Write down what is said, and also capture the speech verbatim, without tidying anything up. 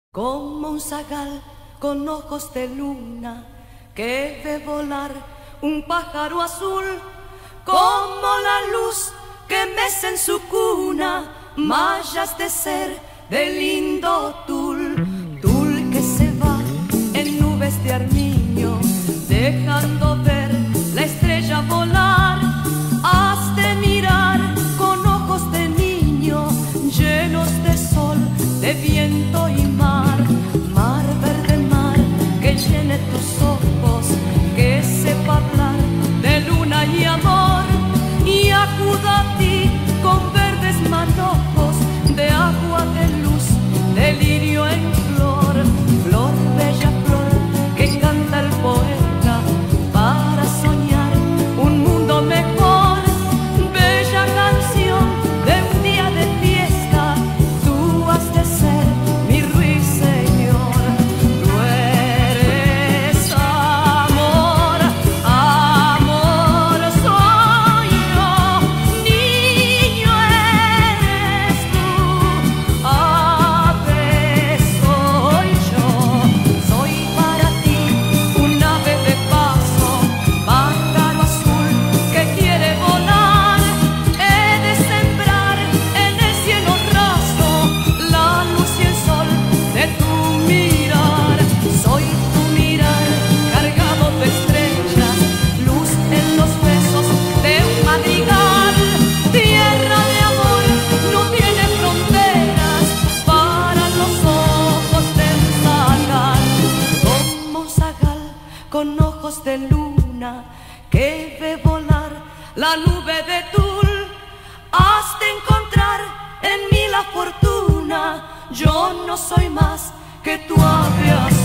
Como un zagal con ojos de luna que ve volar un pájaro azul, como la luz que mece en su cuna mallas de ser de lindo tul, tul que se va en nubes de armiño, dejando ver la estrella volar. Has de mirar con ojos de niño llenos de sol, de viento y mar, mar verde, mar que llene tus ojos, que sepa hablar de luna y amor, y acuda a ti con verdes manojos de agua, de luz, de lirio en flor, flor, bella flor que canta el poeta para soñar un mundo mejor, bella canción de un día de fiesta. Tú has de ser mi ruiseñor, tú eres amor, amor soy yo, niño eres tú, ave soy yo, soy para ti un ave de paso, pájaro azul que quiere volar. He de sembrar en el cielo raso la luz y el sol de tu mirar. Soy tu mirar cargado de estrellas, luz en los besos de un madrigal. Tierra de amor no tiene fronteras para los ojos del zagal. Como un zagal con ojos de luna que ve volar la nube de tul, has de encontrar en mí la fortuna. Yo no soy más que tu ave azul.